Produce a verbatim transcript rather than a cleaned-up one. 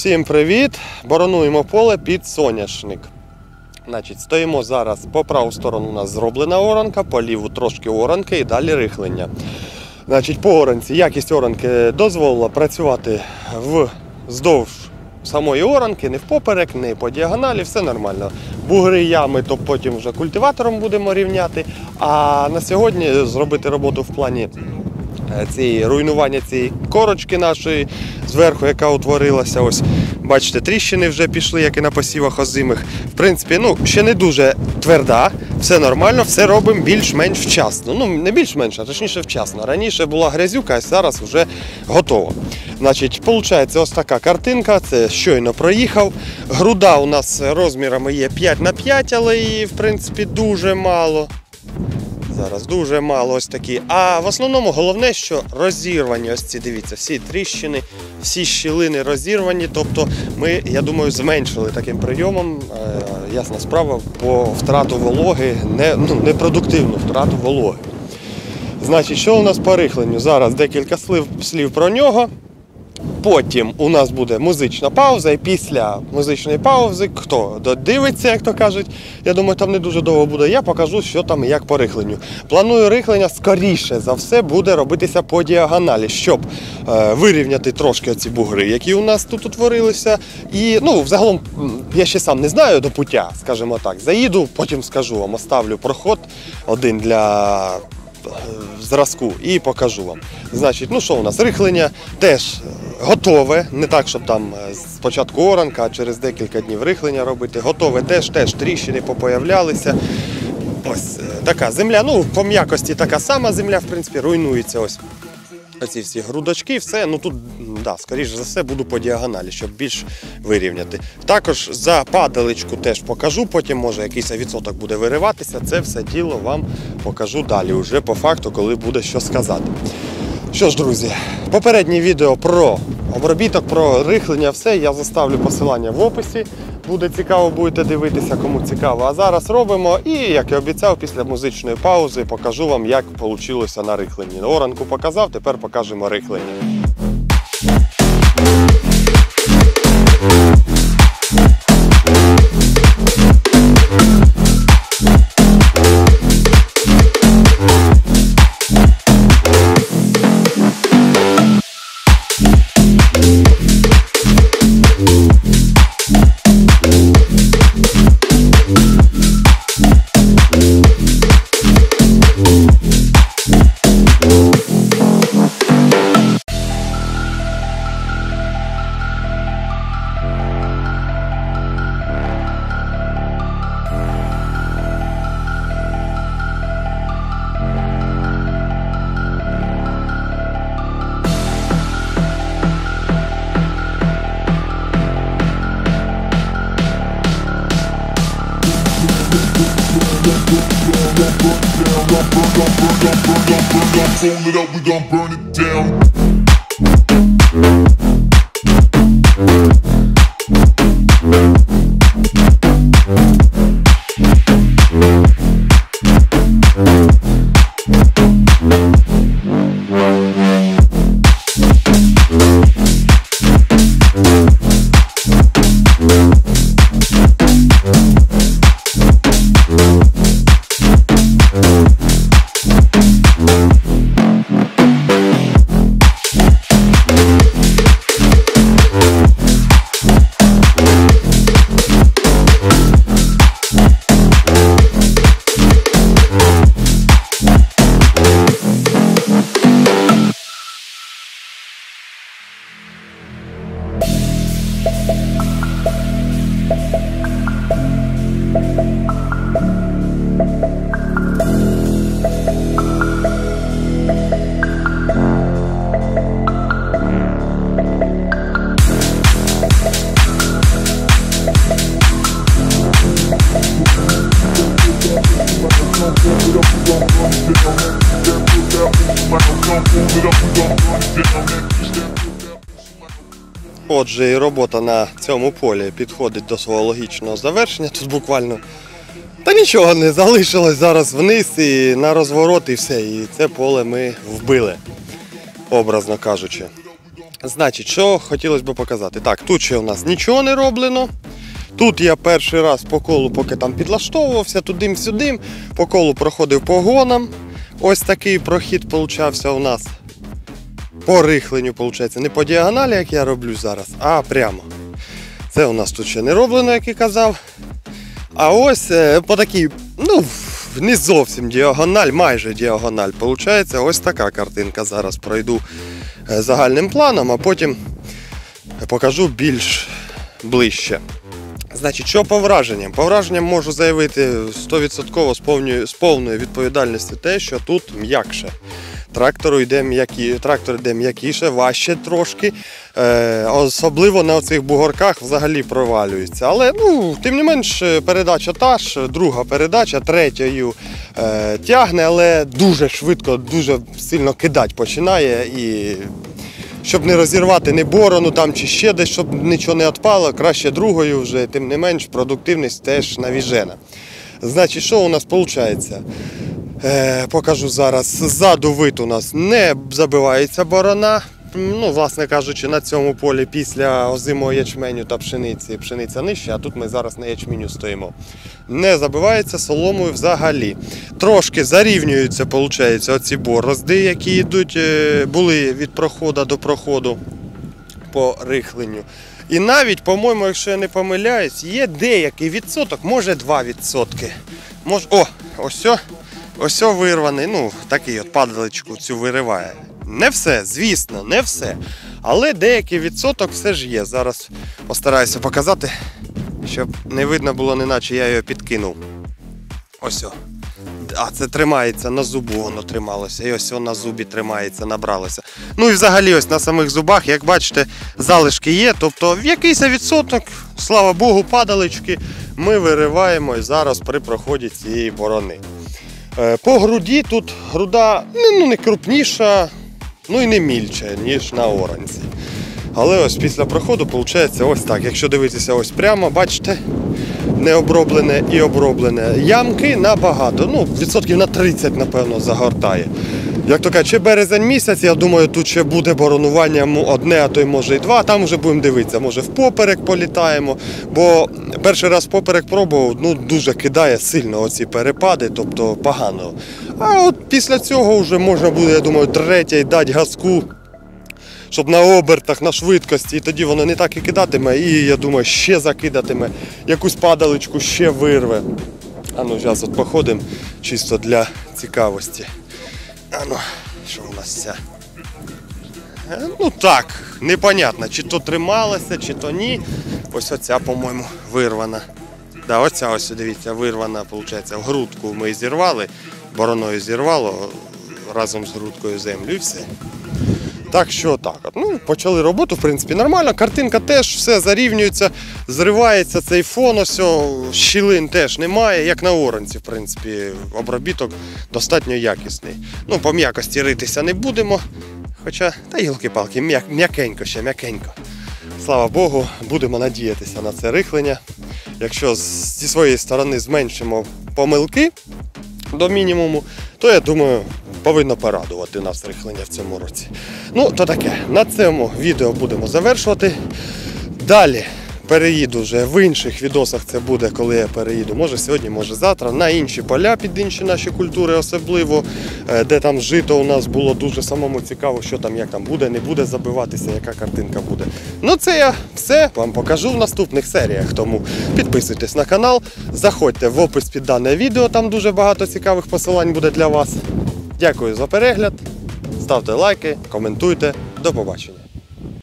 Всім привіт! Боронуємо поле під соняшник. Значить, стоїмо зараз, по праву сторону у нас зроблена оранка, по ліву трошки оранки і далі рихлення. Значить, по оранці якість оранки дозволила працювати вздовж самої оранки, не впоперек, не по діагоналі, все нормально. Бугри, ями, то потім вже культиватором будемо рівняти. А на сьогодні зробити роботу в плані цієї руйнування цієї корочки нашої зверху, яка утворилася. Ось, бачите, тріщини вже пішли, як і на посівах озимих. В принципі, ну, ще не дуже тверда, все нормально, все робимо більш-менш вчасно. Ну, не більш-менш, а точніше вчасно. Раніше була грязюка, а зараз вже готово. Значить, виходить ось така картинка, це щойно проїхав. Груда у нас розмірами є п'ять на п'ять, але її, в принципі, дуже мало. Зараз дуже мало ось такі. А в основному головне, що розірвані ось ці, дивіться, всі тріщини, всі щілини розірвані. Тобто ми, я думаю, зменшили таким прийомом, е, ясна справа, по втрату вологи, не, ну, непродуктивну втрату вологи. Значить, що у нас по рихленню? Зараз декілька слів, слів про нього. Потім у нас буде музична пауза, і після музичної паузи, хто додивиться, як то кажуть, я думаю, там не дуже довго буде, я покажу, що там і як по рихленню. Планую рихлення, скоріше за все, буде робитися по діагоналі, щоб е, вирівняти трошки оці бугри, які у нас тут утворилися. І, ну, взагалом, я ще сам не знаю до пуття, скажімо так, заїду, потім скажу вам, оставлю проход один для зразку і покажу вам. Значить, ну що у нас, рихлення теж готове, не так, щоб там спочатку оранка, а через декілька днів рихлення робити. Готове теж, теж тріщини попоявлялися. Ось така земля, ну по м'якості така сама земля, в принципі, руйнується ось. Оці всі грудочки, все, ну тут, да, скоріше за все, буду по діагоналі, щоб більш вирівняти. Також за падаличку теж покажу, потім може якийсь відсоток буде вириватися, це все діло вам покажу далі, вже по факту, коли буде що сказати. Що ж, друзі, попереднє відео про обробіток, про рихлення, все, я заставлю посилання в описі. Буде цікаво, будете дивитися, кому цікаво. А зараз робимо і, як і обіцяв, після музичної паузи покажу вам, як вийшло на рихленні. Оранку показав, тепер покажемо рихлення. Fold it up, we gon' burn it down. Отже, і робота на цьому полі підходить до свого логічного завершення. Тут буквально та нічого не залишилось, зараз вниз і на розворот і все. І це поле ми вбили, образно кажучи. Значить, що хотілося б показати. Так, тут ще у нас нічого не роблено. Тут я перший раз по колу, поки там підлаштовувався, туди-сюди, по колу проходив по гонам. Ось такий прохід получався у нас. По рихленню, виходить, не по діагоналі, як я роблю зараз, а прямо. Це у нас тут ще не роблено, як і казав. А ось по такій, ну, не зовсім діагональ, майже діагональ. Виходить, ось така картинка. Зараз пройду загальним планом, а потім покажу більш ближче. Значить, що по враженням? По враженням можу заявити сто відсотків з повною, з повною відповідальністю те, що тут м'якше. Трактору йде м'які, трактор йде м'якіше, важче трошки. Е, особливо на оцих бугорках взагалі провалюється. Але, ну, тим не менш, передача та ж, друга передача, третьою е, тягне, але дуже швидко, дуже сильно кидати починає. І щоб не розірвати ні борону там чи ще десь, щоб нічого не відпало, краще другою вже, тим не менш, продуктивність теж навіжена. Значить, що у нас виходить? Е, покажу зараз. Ззаду вид у нас не забивається борона. Ну, власне кажучи, на цьому полі після озимого ячменю та пшениці, пшениця нижча, а тут ми зараз на ячменю стоїмо. Не забивається соломою взагалі. Трошки зарівнюються, виходить, оці борозди, які йдуть, були від проходу до проходу по рихленню. І навіть, по-моєму, якщо я не помиляюсь, є деякий відсоток, може два відсотки. Може, о, ось о. Ось о вирваний, ну, такий от падаличку цю вириває. Не все, звісно, не все. Але деякий відсоток все ж є. Зараз постараюся показати, щоб не видно було, неначе я його підкинув. Ось о. А це тримається на зубу, воно трималося. І ось о на зубі тримається, набралося. Ну і взагалі ось на самих зубах, як бачите, залишки є. Тобто в якийсь відсоток, слава Богу, падалички ми вириваємо і зараз при проході цієї борони. По груді тут груда ну, не крупніша, ну і не мільча, ніж на оранці. Але ось після проходу виходить ось так. Якщо дивитися ось прямо, бачите, не оброблене і оброблене. Ямки набагато, ну відсотків на тридцять, напевно, загортає. Як то кажуть, ще березень місяць, я думаю, тут ще буде боронування одне, а то й може і два. Там вже будемо дивитися, може впоперек політаємо. Бо перший раз впоперек пробував, ну дуже кидає сильно оці перепади, тобто погано. А от після цього вже можна буде, я думаю, третє дати газку, щоб на обертах, на швидкості, і тоді воно не так і кидатиме, і, я думаю, ще закидатиме, якусь падаличку ще вирве. А ну, зараз от походимо, чисто для цікавості. А ну, що у нас ця? Ну так, непонятно, чи то трималася, чи то ні. Ось оця, по-моєму, вирвана. Да, оця ось, дивіться, вирвана, виходить, в грудку ми зірвали, бороною зірвало разом з грудкою землю і все. Так що так, ну, почали роботу, в принципі, нормально, картинка теж, все зарівнюється, зривається цей фон, ось, щілин теж немає, як на оранці, в принципі, обробіток достатньо якісний. Ну, по м'якості ритися не будемо, хоча, та гілки-палки, м'якенько ще, м'якенько. Слава Богу, будемо надіятися на це рихлення. Якщо зі своєї сторони зменшимо помилки до мінімуму, то, я думаю, повинно порадувати нас рихлення в цьому році. Ну, то таке. На цьому відео будемо завершувати. Далі переїду вже в інших відосах, це буде, коли я переїду. Може сьогодні, може завтра, на інші поля, під інші наші культури особливо, де там жито у нас було дуже самому цікаво, що там, як там буде, не буде забиватися, яка картинка буде. Ну це я все вам покажу в наступних серіях, тому підписуйтесь на канал, заходьте в опис під дане відео, там дуже багато цікавих посилань буде для вас. Дякую за перегляд, ставте лайки, коментуйте, до побачення.